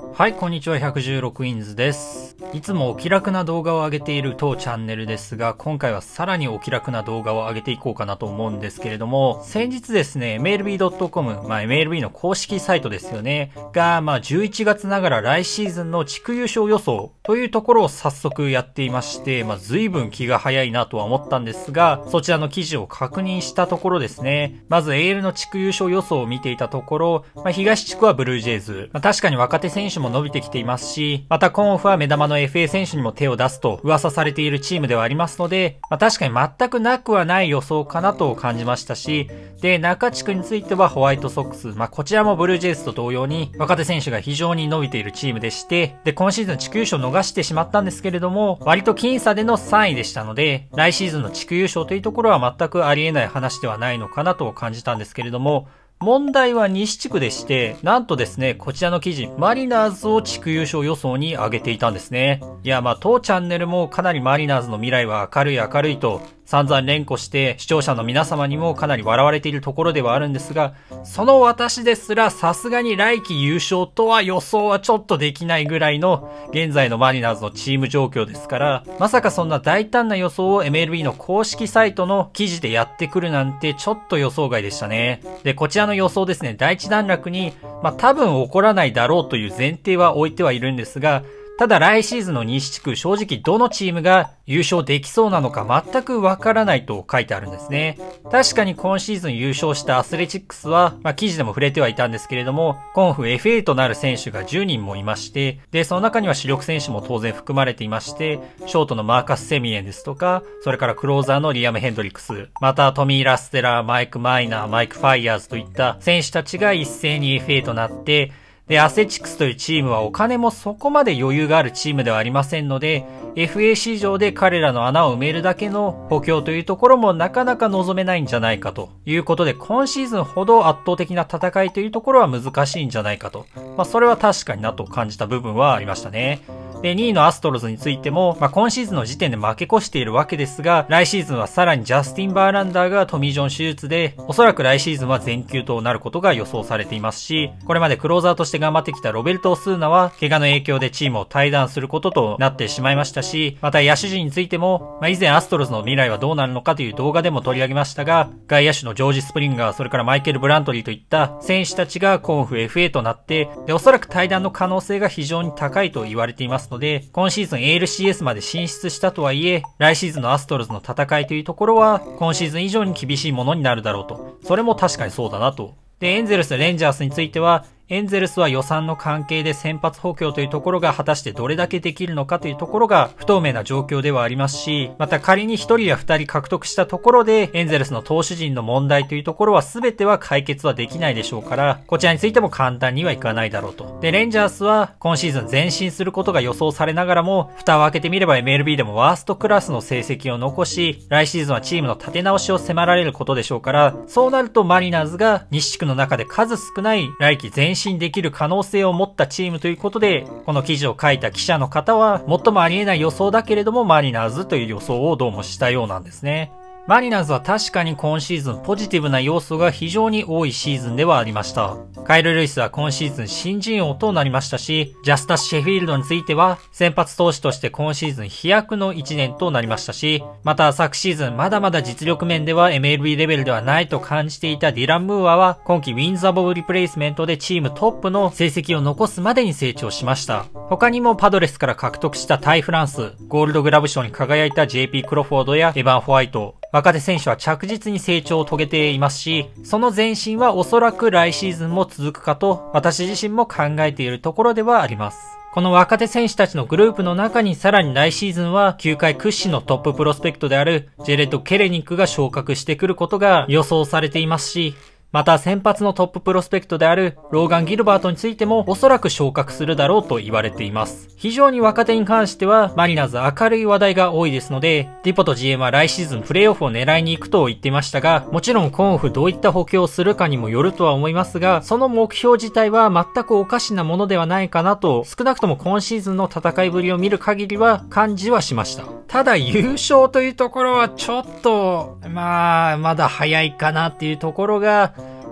はい、こんにちは。116インズです。いつもお気楽な動画を上げている当チャンネルですが、今回はさらにお気楽な動画を上げていこうかなと思うんですけれども、先日ですね、MLB.com、MLB の公式サイトですよね、が、11月ながら来シーズンの地区優勝予想というところを早速やっていまして、随分気が早いなとは思ったんですが、そちらの記事を確認したところですね、まず AL の地区優勝予想を見ていたところ、東地区はブルージェイズ、確かに若手選手も伸びてきていますし、またコンオフは目玉の FA 選手にも手を出すと噂されているチームではありますので、確かに全くなくはない予想かなと感じましたし、で、中地区についてはホワイトソックス、こちらもブルージェイズと同様に若手選手が非常に伸びているチームでして、で、今シーズン地区優勝を逃してしまったんですけれども、割と僅差での3位でしたので、来シーズンの地区優勝というところは全くありえない話ではないのかなと感じたんですけれども、問題は西地区でして、なんとですね、こちらの記事、マリナーズを地区優勝予想に上げていたんですね。いや、当チャンネルもかなりマリナーズの未来は明るいと散々連呼して視聴者の皆様にもかなり笑われているところではあるんですが、その私ですらさすがに来季優勝とは予想はちょっとできないぐらいの現在のマリナーズのチーム状況ですから、まさかそんな大胆な予想を MLB の公式サイトの記事でやってくるなんてちょっと予想外でしたね。で、こちらの予想ですね、第一段落に、多分起こらないだろうという前提は置いてはいるんですが、ただ来シーズンの西地区、正直どのチームが優勝できそうなのか全くわからないと書いてあるんですね。確かに今シーズン優勝したアスレチックスは、記事でも触れてはいたんですけれども、コンフ FA となる選手が10人もいまして、で、その中には主力選手も当然含まれていまして、ショートのマーカス・セミエンですとか、それからクローザーのリアム・ヘンドリックス、またトミー・ラステラー、マイク・マイナー、マイク・ファイヤーズといった選手たちが一斉に FA となって、で、アスレチックスというチームはお金もそこまで余裕があるチームではありませんので、FA 市場で彼らの穴を埋めるだけの補強というところもなかなか望めないんじゃないかということで、今シーズンほど圧倒的な戦いというところは難しいんじゃないかと。それは確かになと感じた部分はありましたね。で、2位のアストロズについても、今シーズンの時点で負け越しているわけですが、来シーズンはさらにジャスティン・バーランダーがトミー・ジョン手術で、おそらく来シーズンは全休となることが予想されていますし、これまでクローザーとして頑張ってきたロベルト・オスーナは、怪我の影響でチームを退団することとなってしまいましたし、また野手陣についても、以前アストロズの未来はどうなるのかという動画でも取り上げましたが、外野手のジョージ・スプリンガー、それからマイケル・ブラントリーといった選手たちがコンフ FA となって、で、おそらく退団の可能性が非常に高いと言われていますので、今シーズンALCS まで進出したとはいえ、来シーズンのアストロズの戦いというところは、今シーズン以上に厳しいものになるだろうと。それも確かにそうだなと。で、エンゼルス、レンジャースについては、エンゼルスは予算の関係で先発補強というところが果たしてどれだけできるのかというところが不透明な状況ではありますし、また仮に1人や2人獲得したところでエンゼルスの投手陣の問題というところは全ては解決はできないでしょうから、こちらについても簡単にはいかないだろうと。で、レンジャースは今シーズン前進することが予想されながらも、蓋を開けてみれば MLB でもワーストクラスの成績を残し、来シーズンはチームの立て直しを迫られることでしょうから、そうなるとマリナーズが西地区の中で数少ない来季前進できる可能性を持ったチームということで、この記事を書いた記者の方は、最もありえない予想だけれどもマリナーズという予想をどうもしたようなんですね。マリナーズは確かに今シーズンポジティブな要素が非常に多いシーズンではありました。カイル・ルイスは今シーズン新人王となりましたし、ジャスタス・シェフィールドについては先発投手として今シーズン飛躍の1年となりましたし、また昨シーズンまだまだ実力面では MLB レベルではないと感じていたディラン・ムーアは今季ウィンズ・アボブ・リプレイスメントでチームトップの成績を残すまでに成長しました。他にもパドレスから獲得したタイ・フランス、ゴールドグラブ賞に輝いた JP クロフォードやエヴァン・ホワイト、若手選手は着実に成長を遂げていますし、その前進はおそらく来シーズンも続くかと私自身も考えているところではあります。この若手選手たちのグループの中にさらに来シーズンは球界屈指のトッププロスペクトであるジェレット・ケレニックが昇格してくることが予想されていますし、また先発のトッププロスペクトであるローガン・ギルバートについてもおそらく昇格するだろうと言われています。非常に若手に関してはマリナーズ明るい話題が多いですので、ディポト GM は来シーズンプレイオフを狙いに行くと言っていましたが、もちろん今オフどういった補強をするかにもよるとは思いますが、その目標自体は全くおかしなものではないかなと、少なくとも今シーズンの戦いぶりを見る限りは感じはしました。ただ優勝というところはちょっとまだ早いかなっていうところが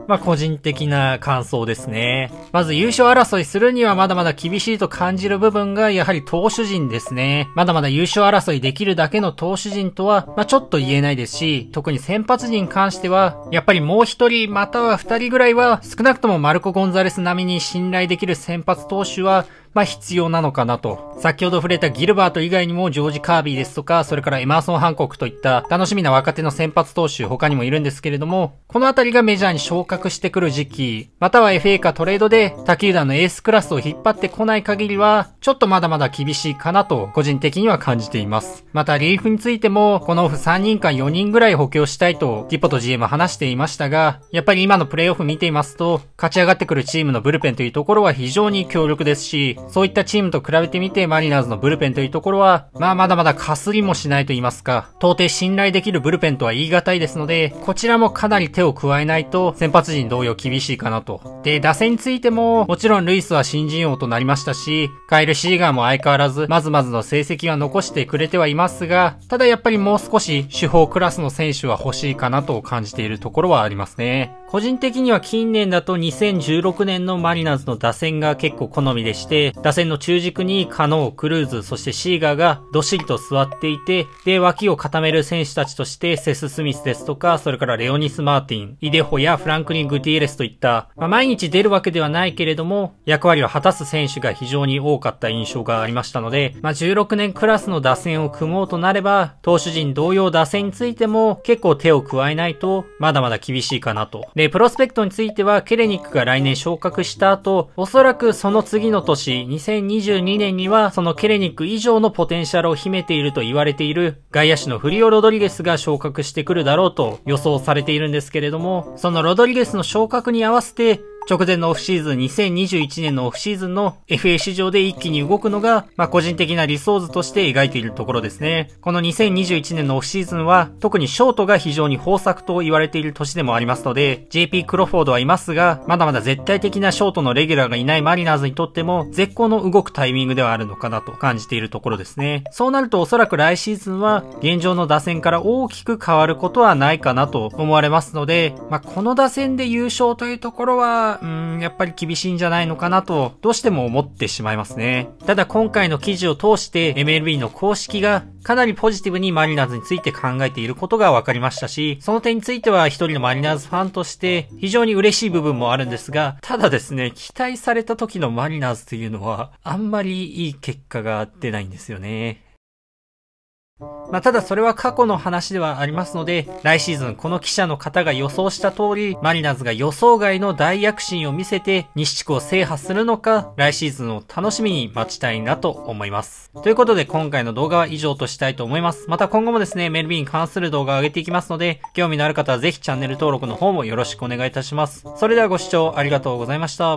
個人的な感想ですね。まず優勝争いするにはまだまだ厳しいと感じる部分がやはり投手陣ですね。まだまだ優勝争いできるだけの投手陣とは、ちょっと言えないですし、特に先発陣に関しては、やっぱりもう一人または二人ぐらいは少なくともマルコ・ゴンザレス並みに信頼できる先発投手は、必要なのかなと。先ほど触れたギルバート以外にもジョージ・カービーですとか、それからエマーソン・ハンコックといった楽しみな若手の先発投手他にもいるんですけれども、このあたりがメジャーに昇格してくる時期、または FA かトレードで他球団のエースクラスを引っ張ってこない限りは、ちょっとまだまだ厳しいかなと個人的には感じています。またリリーフについても、このオフ3人か4人ぐらい補強したいとギポと GM 話していましたが、やっぱり今のプレイオフ見ていますと、勝ち上がってくるチームのブルペンというところは非常に強力ですし、そういったチームと比べてみてマリナーズのブルペンというところは、まだまだかすりもしないと言いますか、到底信頼できるブルペンとは言い難いですので、こちらもかなり手を加えないと先発陣同様厳しいかなと。で、打線についても、もちろんルイスは新人王となりましたし、カイル・シーガーも相変わらずまずまずの成績は残してくれてはいますが、ただやっぱりもう少し主砲クラスの選手は欲しいかなと感じているところはありますね。個人的には近年だと2016年のマリナーズの打線が結構好みでして、打線の中軸にカノー、クルーズ、そしてシーガーがどっしりと座っていて、で、脇を固める選手たちとしてセス・スミスですとか、それからレオニス・マーティン、イデホやフランクリン・グティエレスといった、毎日出るわけではないけれども、役割を果たす選手が非常に多かった印象がありましたので、16年クラスの打線を組もうとなれば、投手陣同様打線についても結構手を加えないと、まだまだ厳しいかなと。で、プロスペクトについては、ケレニックが来年昇格した後、おそらくその次の年、2022年には、そのケレニック以上のポテンシャルを秘めていると言われている、外野手のフリオ・ロドリゲスが昇格してくるだろうと予想されているんですけれども、そのロドリゲスの昇格に合わせて、直前のオフシーズン、2021年のオフシーズンの FA 市場で一気に動くのが、個人的な理想図として描いているところですね。この2021年のオフシーズンは、特にショートが非常に豊作と言われている年でもありますので、JP クロフォードはいますが、まだまだ絶対的なショートのレギュラーがいないマリナーズにとっても、絶好の動くタイミングではあるのかなと感じているところですね。そうなるとおそらく来シーズンは、現状の打線から大きく変わることはないかなと思われますので、この打線で優勝というところは、やっぱり厳しいんじゃないのかなと、どうしても思ってしまいますね。ただ今回の記事を通して MLB の公式がかなりポジティブにマリナーズについて考えていることが分かりましたし、その点については一人のマリナーズファンとして非常に嬉しい部分もあるんですが、ただですね、期待された時のマリナーズというのはあんまりいい結果が出ないんですよね。ただそれは過去の話ではありますので、来シーズンこの記者の方が予想した通り、マリナーズが予想外の大躍進を見せて西地区を制覇するのか、来シーズンを楽しみに待ちたいなと思います。ということで今回の動画は以上としたいと思います。また今後もですね、MLB に関する動画を上げていきますので、興味のある方はぜひチャンネル登録の方もよろしくお願いいたします。それではご視聴ありがとうございました。